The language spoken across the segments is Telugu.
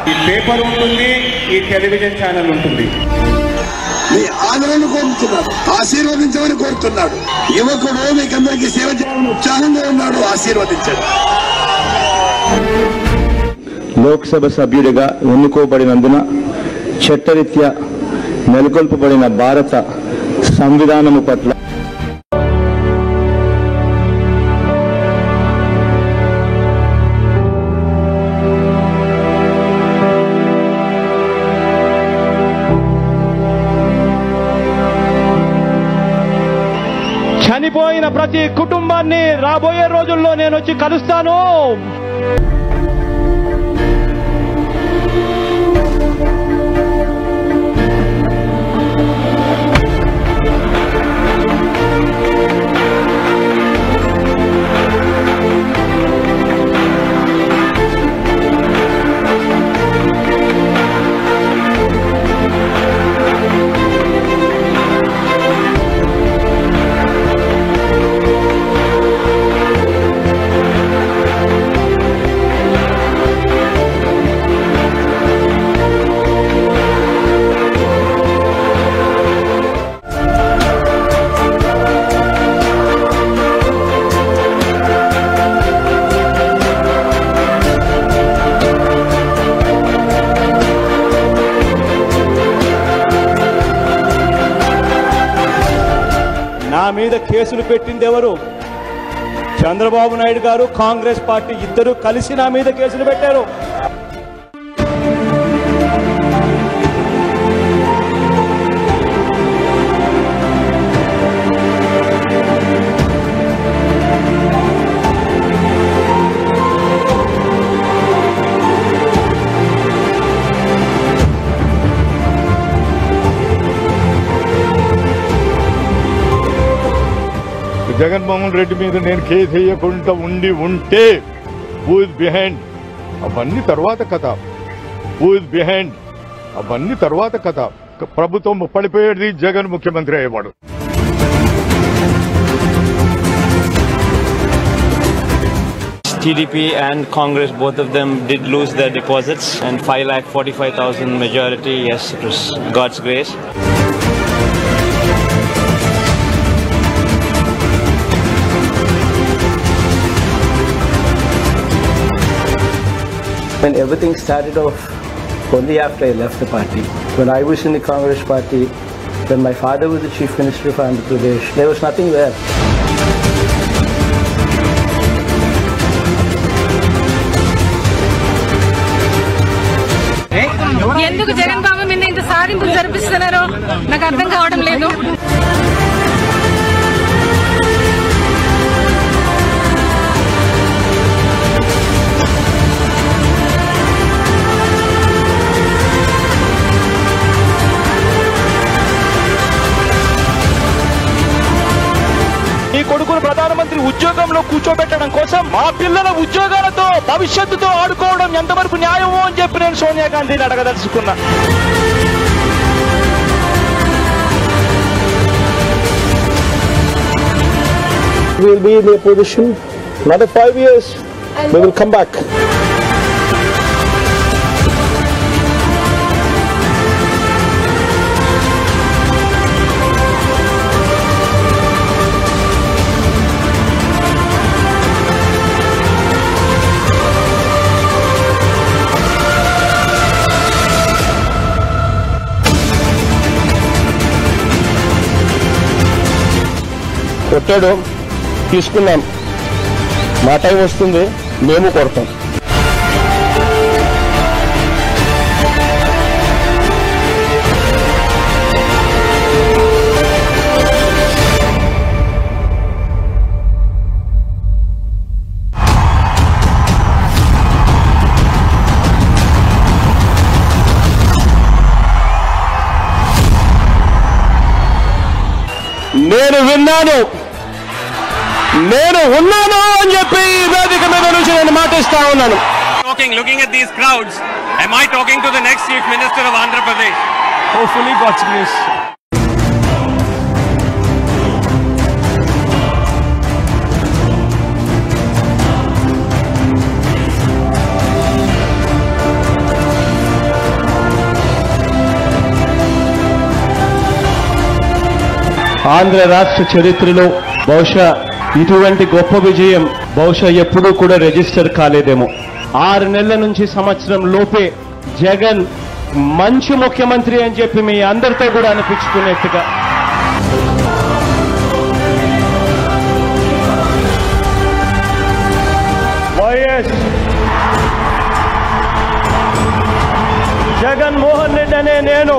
ఈ పేపర్ ఉంటుంది, ఈ టెలివిజన్ ఛానల్ ఉంటుంది. మీ ఆదరణ కోరుతున్నాడు, ఆశీర్వదించమని కోరుతున్నాడు. యువకుడు మీకందరికీ సేవ చేయాలని ఉత్సాహంగా ఉన్నాడు, ఆశీర్వదించండి. లోక్సభ సభ్యుడిగా ఎన్నుకోబడినందున చట్టరీత్యా నెలకొల్పబడిన భారత సంవిధానము పట్ల చనిపోయిన ప్రతి కుటుంబాన్ని రాబోయే రోజుల్లో నేను వచ్చి కలుస్తాను. నా మీద కేసులు పెట్టింది ఎవరు? చంద్రబాబు నాయుడు గారు, కాంగ్రెస్ పార్టీ ఇద్దరు కలిసి నా మీద కేసులు పెట్టారు. జగన్మోహన్ రెడ్డి మీద నేను కేసు వేయకుండా ఉంటే హూ ఇస్ బిహైండ్ అవన్నీ తర్వాత కథ. హూ ఇస్ బిహైండ్ అవన్నీ తర్వాత కథ. ప్రభుత్వం పడిపోయేది, జగన్ ముఖ్యమంత్రి అయ్యేవాడు. TDP and Congress, both of them did lose their deposits, and 5,45,000 majority. Yes, it was God's grace. When everything started off only after I left the party, when I was in the Congress party, when my father was the Chief Minister of Andhra Pradesh, there was nothing there. ఎందుకు జగన్ బాబు మీద ఇంత సాధింపులు జరిపిస్తున్నారో నాకు అర్థం కావడం లేదు. ఈ కొడుకును ప్రధానమంత్రి ఉద్యోగంలో కూర్చోబెట్టడం కోసం మా పిల్లల ఉద్యోగాలతో, భవిష్యత్తుతో ఆడుకోవడం ఎంతవరకు న్యాయమో అని చెప్పి నేను సోనియా గాంధీని అడగదలుచుకున్నా. We will be in the opposition. Another 5 years, we will come back. కొట్టాడు, తీసుకున్నాం. మా టైం వస్తుంది, మేము కొడతాం. నేను విన్నాను, నేను ఉన్నాను అని చెప్పి ఈ వేదిక మీద నుంచి నేను మాటిస్తా ఉన్నాను. Looking at these crowds, am I talking to the next Chief Minister of Andhra Pradesh? Hopefully, God's grace. Andhra రాష్ట్ర చరిత్రలో బహుశా ఇటువంటి గొప్ప విజయం బహుశా ఎప్పుడూ కూడా రిజిస్టర్ కాలేదేమో. 6 నెలల నుంచి సంవత్సరం లోపే జగన్ మంచి ముఖ్యమంత్రి అని చెప్పి మీ అందరితో కూడా అనిపించుకునేట్టుగా వైఎస్ జగన్మోహన్ రెడ్డి అనే నేను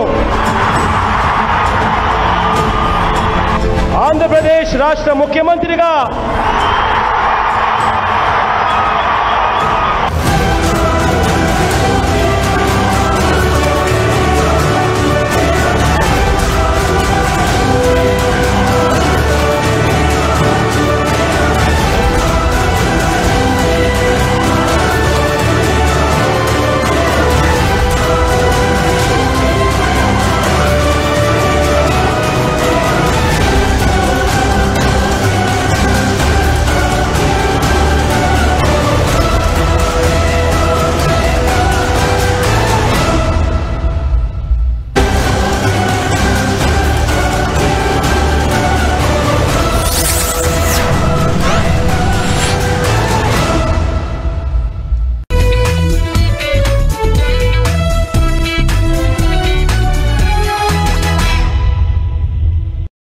ఆంధ్రప్రదేశ్ రాష్ట్ర ముఖ్యమంత్రిగా